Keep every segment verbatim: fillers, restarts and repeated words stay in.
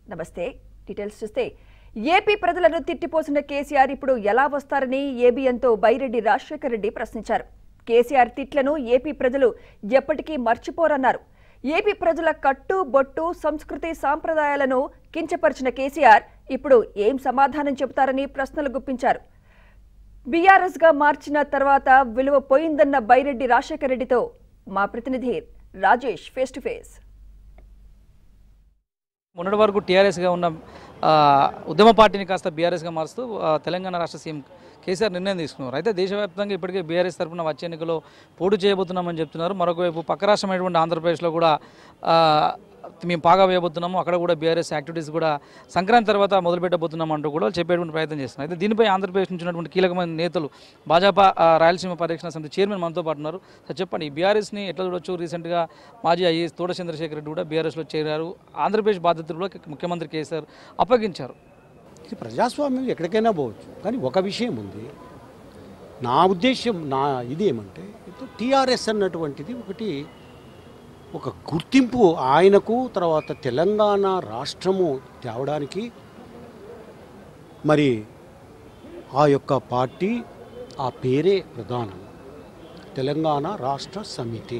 నమస్తే. డీటెయిల్స్ చూస్తే ఏపీ ప్రజలను తిట్టిపోసిన కేసీఆర్ ఇప్పుడు ఎలా వస్తారని ఏబీఎన్తో బైరెడ్డి రాజశేఖర్ రెడ్డి ప్రశ్నించారు. కేసీఆర్ తిట్లను ఏపీ ప్రజలు ఎప్పటికీ మర్చిపోరన్నారు. ఏపీ ప్రజల కట్టు బొట్టు సంస్కృతి సాంప్రదాయాలను కించపరిచిన కేసీఆర్ ఇప్పుడు ఏం సమాధానం చెబుతారని ప్రశ్నలు గుప్పించారు. బీఆర్ఎస్ గా మార్చిన తర్వాత విలువ పోయిందన్న బైరెడ్డి రాజశేఖర్ రెడ్డితో మా ప్రతినిధి రాజేష్ ఫేస్ టు ఫేస్. మొన్నటి వరకు టీఆర్ఎస్గా ఉన్న ఉద్యమ పార్టీని కాస్త బీఆర్ఎస్గా మారుస్తూ తెలంగాణ రాష్ట్ర సీఎం కేసీఆర్ నిర్ణయం తీసుకున్నారు. అయితే దేశవ్యాప్తంగా ఇప్పటికే బీఆర్ఎస్ తరఫున వచ్చే ఎన్నికల్లో పోటీ చేయబోతున్నామని చెప్తున్నారు. మరొకవైపు పక్క రాష్ట్రమైనటువంటి ఆంధ్రప్రదేశ్లో కూడా మేము పాగా వేయబోతున్నాము, అక్కడ కూడా బీఆర్ఎస్ యాక్టివిటీస్ కూడా సంక్రాంతి తర్వాత మొదలు పెట్టబోతున్నాం అంటూ కూడా చెప్పేటువంటి ప్రయత్నం చేస్తున్నారు. అయితే దీనిపై ఆంధ్రప్రదేశ్ నుంచి ఉన్నటువంటి కీలకమైన నేతలు భాజపా రాయలసీమ పరిరక్షణ సమితి చైర్మన్ మనతో పాటు ఉన్నారు. సార్ చెప్పండి, బీఆర్ఎస్ని ఎట్లా చూడొచ్చు? రీసెంట్గా మాజీ ఐఏఎస్ తోట చంద్రశేఖర్ రెడ్డి కూడా బీఆర్ఎస్లో చేరారు. ఆంధ్రప్రదేశ్ బాధ్యతలు కూడా ముఖ్యమంత్రి కేసీఆర్ అప్పగించారు. ఇది ప్రజాస్వామ్యం ఎక్కడికైనా పోవచ్చు, కానీ ఒక విషయం ఉంది. నా ఉద్దేశం నా ఇది ఏమంటే టీఆర్ఎస్ అన్నటువంటిది ఒకటి ఒక గుర్తింపు ఆయనకు, తర్వాత తెలంగాణ రాష్ట్రము తేవడానికి మరి ఆ యొక్క పార్టీ ఆ పేరే ప్రధానం, తెలంగాణ రాష్ట్ర సమితి.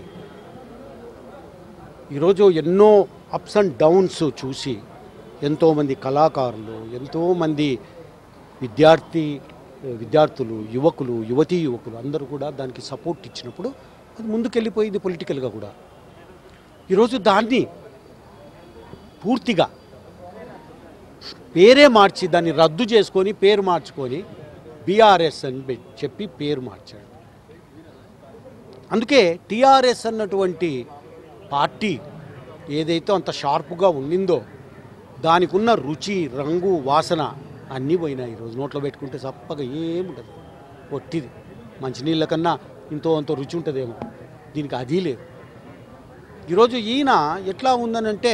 ఈరోజు ఎన్నో అప్స్ అండ్ డౌన్స్ చూసి ఎంతోమంది కళాకారులు, ఎంతోమంది విద్యార్థి విద్యార్థులు యువకులు యువతీ యువకులు అందరూ కూడా దానికి సపోర్ట్ ఇచ్చినప్పుడు అది ముందుకెళ్ళిపోయింది పొలిటికల్గా కూడా. ఈరోజు దాన్ని పూర్తిగా పేరే మార్చి దాన్ని రద్దు చేసుకొని పేరు మార్చుకొని బీఆర్ఎస్ అని చెప్పి పేరు మార్చాడు. అందుకే టీఆర్ఎస్ అన్నటువంటి పార్టీ ఏదైతే అంత షార్ప్గా ఉండిందో దానికి ఉన్న రుచి రంగు వాసన అన్నీ పోయినాయి. ఈరోజు నోట్లో పెట్టుకుంటే చప్పగా ఏముంటుంది, పొట్టిది. మంచినీళ్ళ కన్నా ఇంతో అంతో రుచి ఉంటుందేమో, దీనికి అది లేదు. ఈరోజు ఈయన ఎట్లా ఉందనంటే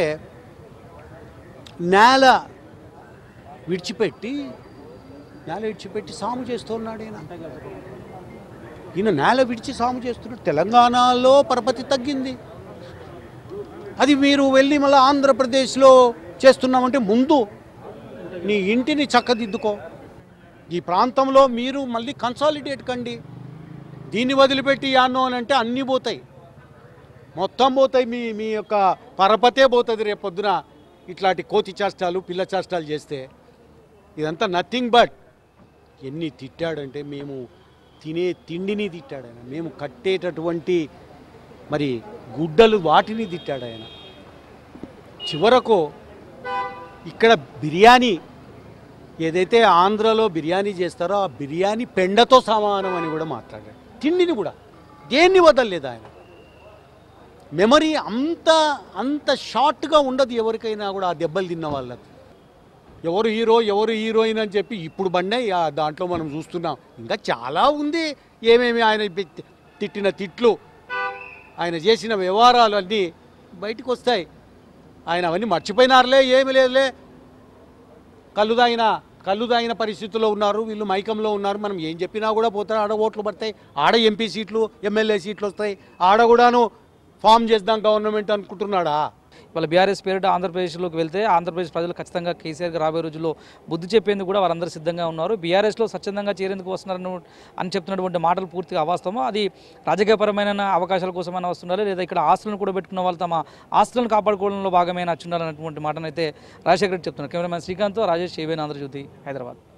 నేల విడిచిపెట్టి నేల విడిచిపెట్టి సాము చేస్తున్నాడు ఈయన. ఈయన నేల విడిచి సాము చేస్తున్నాడు. తెలంగాణలో పరపతి తగ్గింది, అది మీరు వెళ్ళి మళ్ళీ ఆంధ్రప్రదేశ్లో చేస్తున్నామంటే ముందు నీ ఇంటిని చక్కదిద్దుకో. ఈ ప్రాంతంలో మీరు మళ్ళీ కన్సాలిడేట్ కండి. దీన్ని వదిలిపెట్టి యాన్నో అని అంటే అన్నీ పోతాయి, మొత్తం పోతాయి. మీ మీ యొక్క పరపతే పోతుంది రేపు పొద్దున ఇట్లాంటి కోతి చేష్టాలు పిల్ల చేష్టాలు చేస్తే. ఇదంతా నథింగ్ బట్ ఎన్ని తిట్టాడంటే మేము తినే తిండిని తిట్టాడు ఆయన, మేము కట్టేటటువంటి మరి గుడ్డలు వాటిని తిట్టాడు ఆయన. చివరకు ఇక్కడ బిర్యానీ ఏదైతే ఆంధ్రలో బిర్యానీ చేస్తారో ఆ బిర్యానీ పెండతో సమానం అని కూడా మాట్లాడాడు. తిండిని కూడా దేన్ని వదలలేదు ఆయన. మెమరీ అంత అంత షార్ట్గా ఉండదు ఎవరికైనా కూడా. ఆ దెబ్బలు తిన్న వాళ్ళకి ఎవరు హీరో ఎవరు హీరోయిన్ అని చెప్పి ఇప్పుడు బండాయి దాంట్లో మనం చూస్తున్నాం. ఇంకా చాలా ఉంది ఏమేమి ఆయన తిట్టిన తిట్లు, ఆయన చేసిన వ్యవహారాలు అన్నీ బయటకు వస్తాయి. ఆయన అవన్నీ మర్చిపోయినారులే, ఏమి లేదులే. కళ్ళు తాగిన కళ్ళు తాగిన పరిస్థితుల్లో ఉన్నారు వీళ్ళు, మైకంలో ఉన్నారు. మనం ఏం చెప్పినా కూడా పోతారు. ఆడ ఓట్లు పడతాయి, ఆడ ఎంపీ సీట్లు ఎమ్మెల్యే సీట్లు వస్తాయి, ఆడ కూడాను ఫామ్ చేద్దాం గవర్నమెంట్ అనుకుంటున్నాడా? వాళ్ళ బీఆర్ఎస్ పేరిట ఆంధ్రప్రదేశ్లోకి వెళ్తే ఆంధ్రప్రదేశ్ ప్రజలు ఖచ్చితంగా కేసీఆర్కి రాబోయే రోజుల్లో బుద్ధి చెప్పేందుకు కూడా వారందరూ సిద్ధంగా ఉన్నారు. బీఆర్ఎస్లో స్వచ్ఛందంగా చేరేందుకు వస్తున్నారని అని చెప్తున్నటువంటి మాటలు పూర్తిగా అవాస్తవమో, అది రాజకీయపరమైన అవకాశాల కోసమైనా వస్తున్నారు, లేదా ఇక్కడ ఆస్తులను కూడా పెట్టుకున్న వాళ్ళు తమ ఆస్తులను కాపాడుకోవడంలో భాగమైన అచ్చుండాలన్నటువంటి మాటనైతే రాజశేఖర్ రెడ్డి చెప్తున్నారు. Cameraman Srikanth, Rajesh, ABN Andhrajyothi, Hyderabad.